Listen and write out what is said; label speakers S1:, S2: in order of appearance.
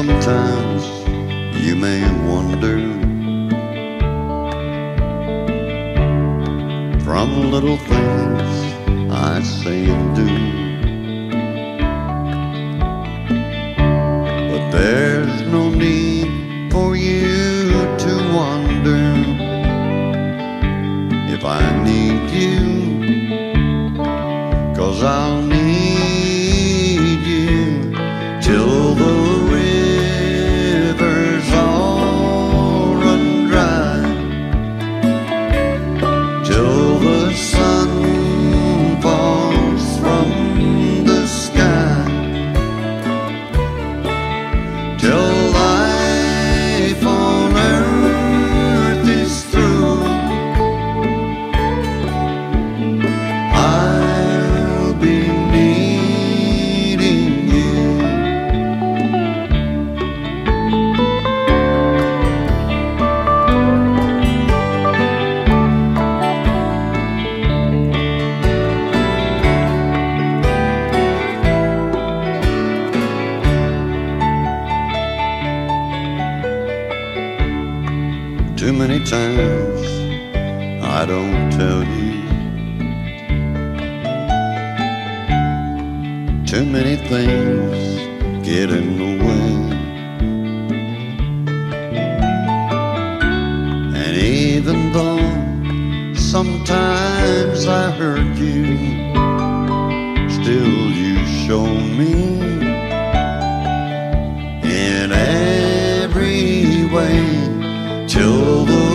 S1: Sometimes you may wonder, from little things I say and do, but there's no need for you to wonder if I need you, 'cause I'll need you till the rivers all run dry, till the sun falls from the sky, till life on earth is through. I'll be needing you. Too many times I don't tell you, too many things get in the way, and even though sometimes I hurt you, still you show me in every way till the